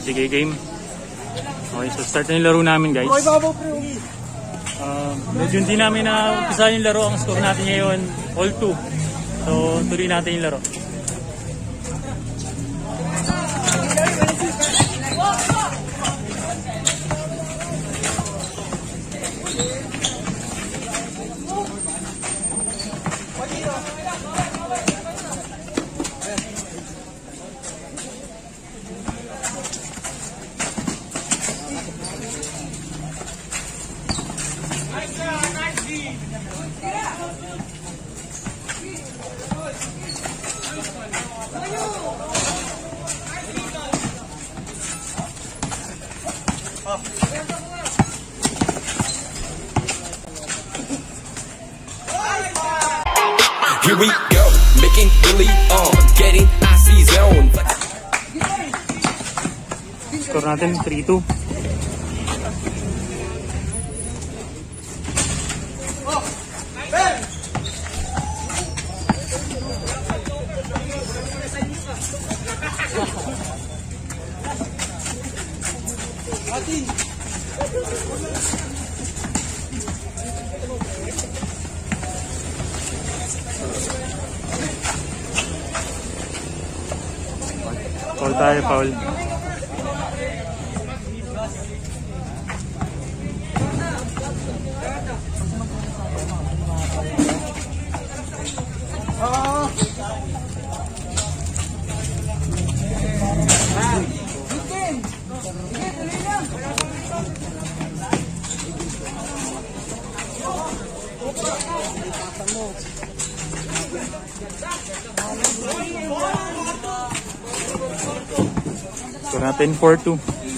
Sige, game. Okay, so start na yung laro namin, guys. Medyo hindi namin na umpisa yung laro. Ang score natin ngayon, all 2. So, tuloy natin yung laro. Here we go, making really getting icy zone. Score natin 3-2. Foul tayo, foul. Score natin 4-2.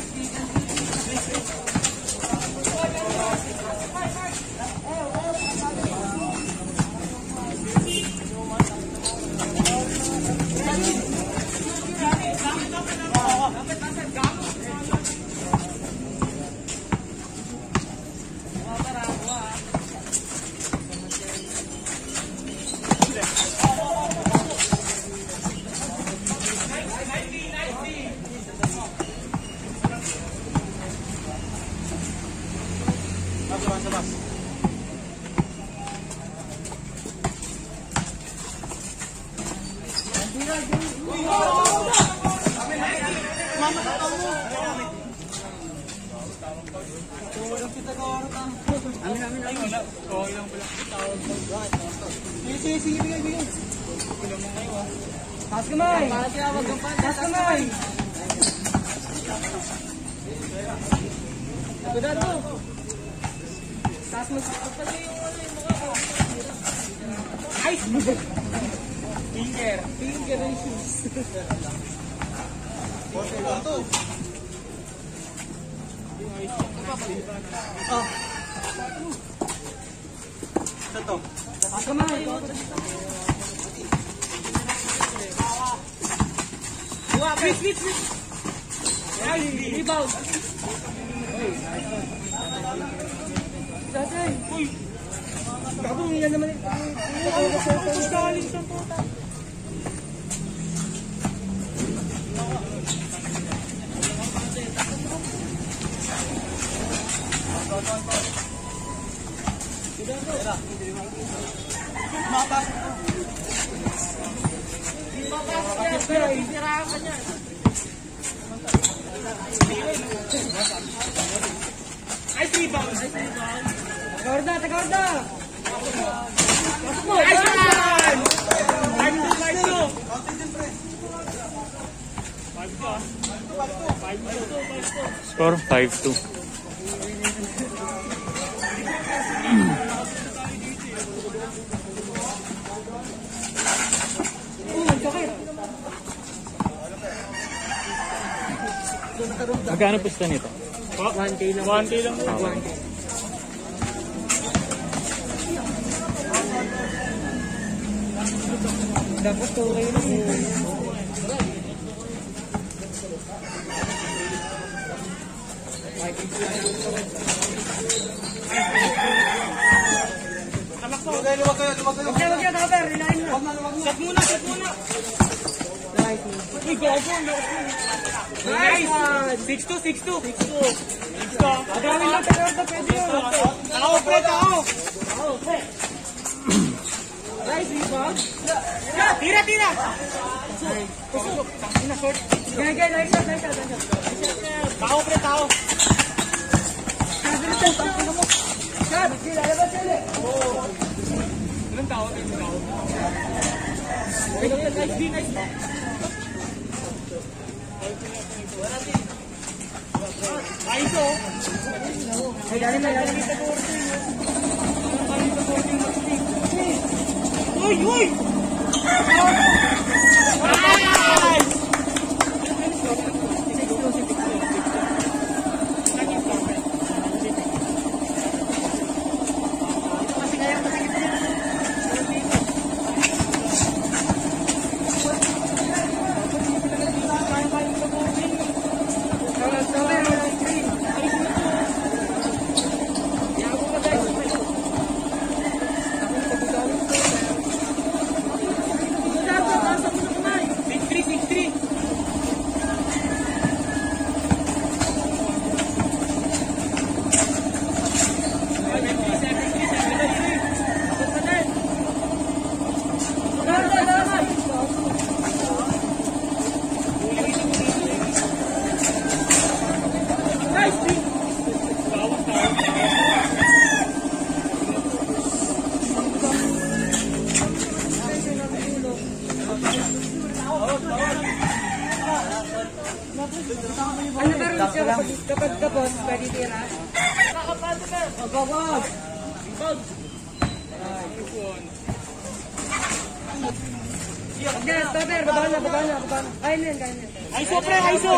Taas kamay! Taas kamay! Cuidado! Taas mo sa kapatid yung ice! Finger! Finger issues! Ito! Taas kamay! Switch! Rebound! Dasay! Uy! Gabo, yan naman eh! Galing sa puta! Mapasok ko! Ay, rebound! Takorda! Pasok mo! Ice man! 5-2! Score 5-2. Magkano pusta nito? 1K lang. 1K lang. 1K. Dapat 2K lang yun. Huwag kayo, cover. Relayin mo. Set muna. Uy, go. Nice one! 6-2. Dami lang tayo ito, pwede yun. Tao, pre, tao. Nice rebound. Tira. Gagay, nice shot. Tao, pre, tao. Shot! Lalabas yan eh. Ilang tao? Nice. Aiso. Ay, galing na. Uy! Ano ba rin siya kapag kapos, pwede tira? Wag. Stopper, baba na. Kaya na yan. Aiso, pre, Aiso.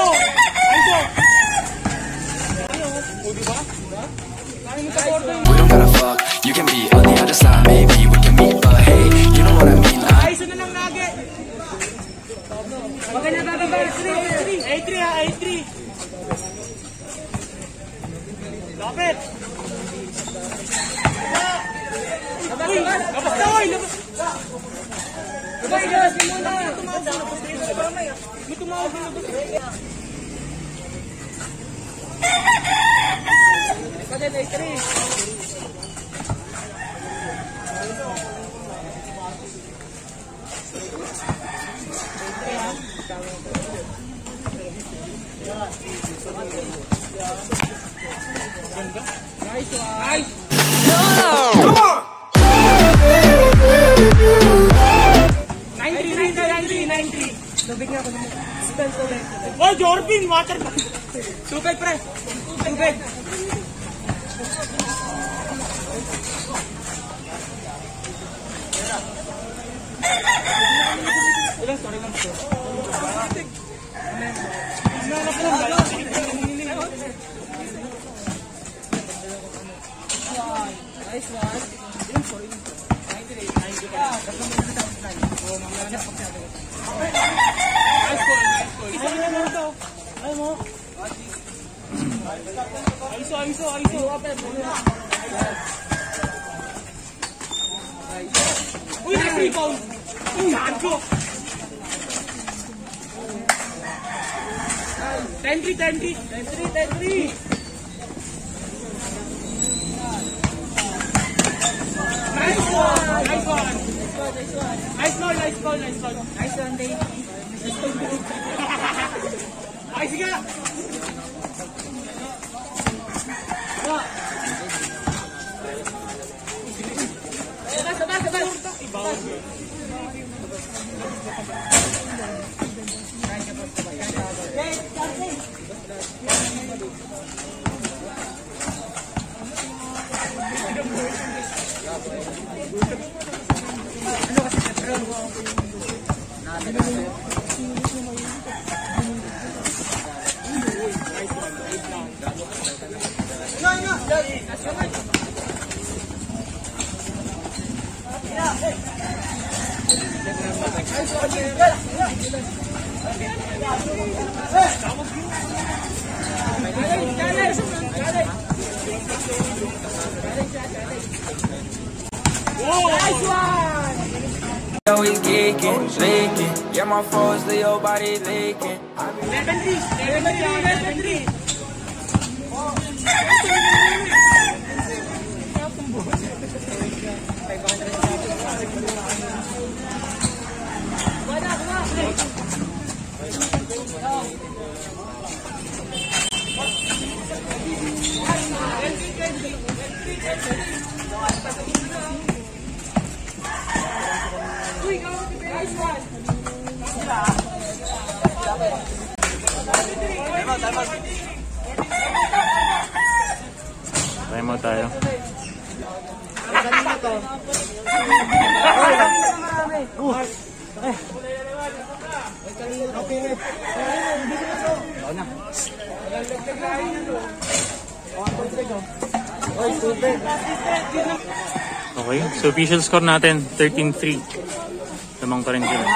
We don't gotta fuck, you can be on the other side. Maybe we can meet, but hey, you know what I mean. Aiso na lang lagi. Wag ka na bababa. 8-3 ha, 8-3. Lapit. Uy, labas na, oy. Sabay, gasin mo na. May tumawag na labas. Pagod, 8-3. Nice. Come on! 9-3. Lubig nga ako naman. Spell ko lang. Oh, Jorbin, water pa. Tubig, pre. Tubig. Ilang story lang ito. Nice one. Aiso. Uy, nice rebound. Uy, Sancho. 10-3. Nice one. Nice call. Nice one, Dave. Ay, sige. Sabay. Always geeking, leaking. Yeah, my foes, Leo body leaking. Try mo tayo. Okay, so official score natin 13-3. Lamang pa rin sila.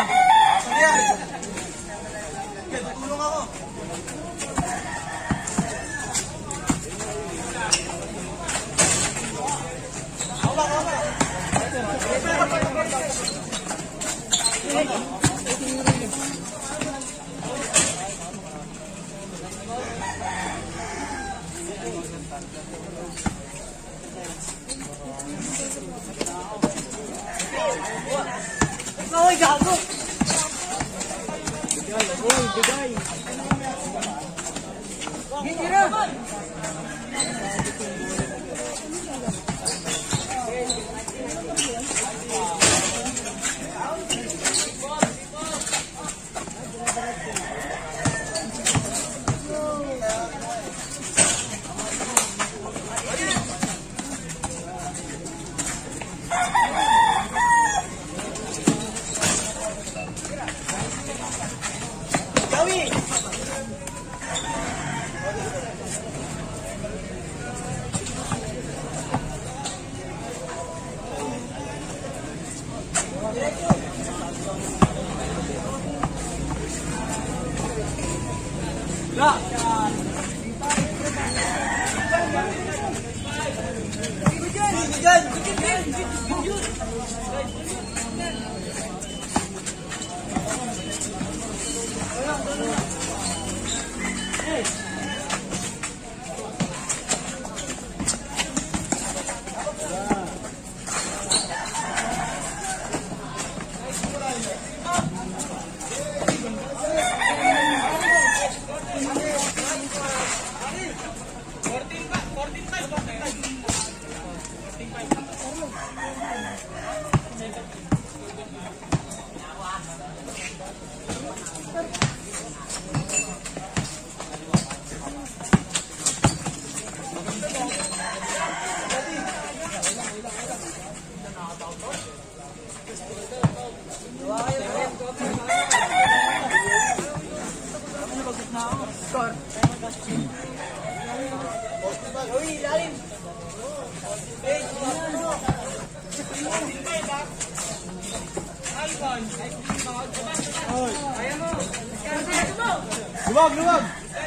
Luwag, luwag!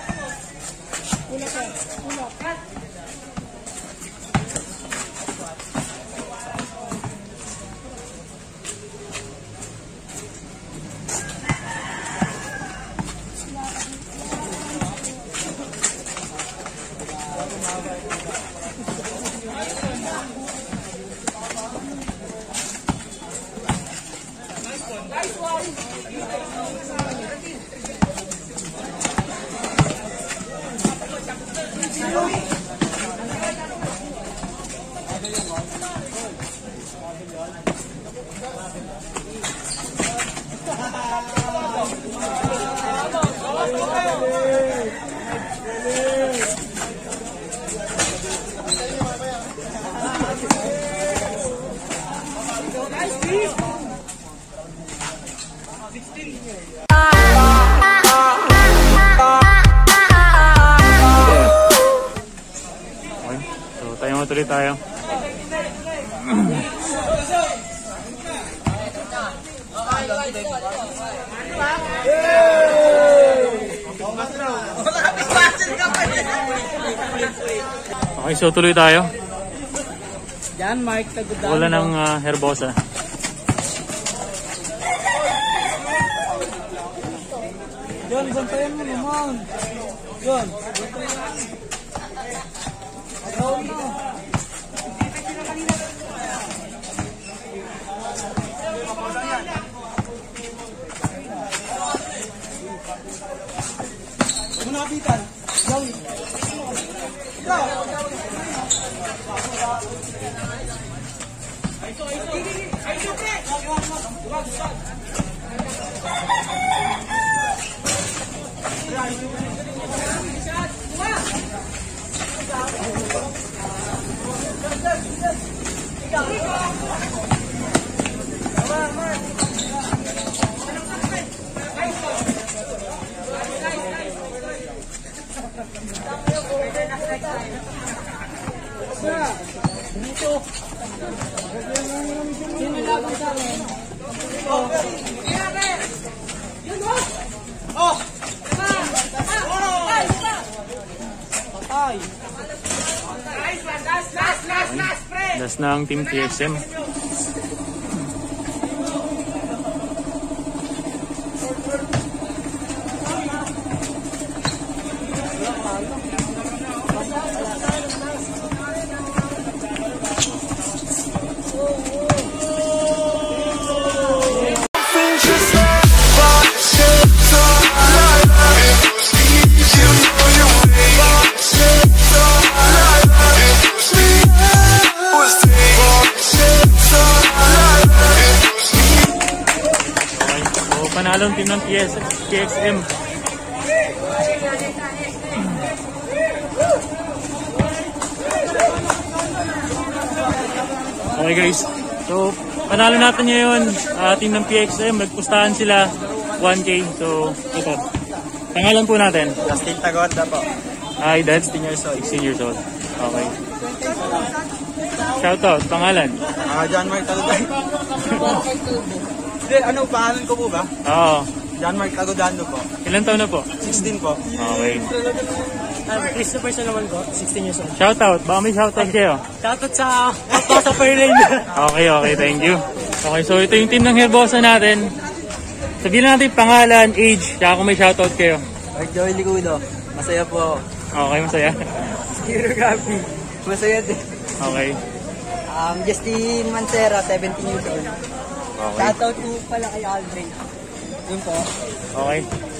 Tuloy tayo. Okay, so tuloy tayo. Yan, Mike, tagudan. Wala ng herbosa. Yun, bantayan mo naman. Yun. Agaw na. Munabitan. Gawin. Ikaw. Sino laban sa akin? Oh. Oh. Patay. Last na ang Team TXM. Panalong team ng TXM. Okay guys, so panalo natin ngayon, team ng PXM, nagpustahan sila 1K. So ito, pangalan po natin. Justin Tagoda po. Hi, that's 16 years old. 16 years old. Okay. Shoutout, pangalan. John Mark Tagodan. Hindi, ano, pangalan ko po ba? Oo. John Mark Tagodano po. Ilan taon na po? 16 po. Okay. Christopher sa naman po, 16 years old. Shoutout, baka may shoutout kayo. Shoutout sa sa Fairlane. Okay, thank you. Okay, so ito yung team ng Herbosa natin. Sabihin natin pangalan, age, tsaka kung may shoutout kayo. Joey Licudo, masaya po ako. Okay, masaya. Hero Gabi, masaya din. Okay. Justin Mancera, 17 years old. Okay. Shoutout po pala kay Aldrin. Yun po. Okay.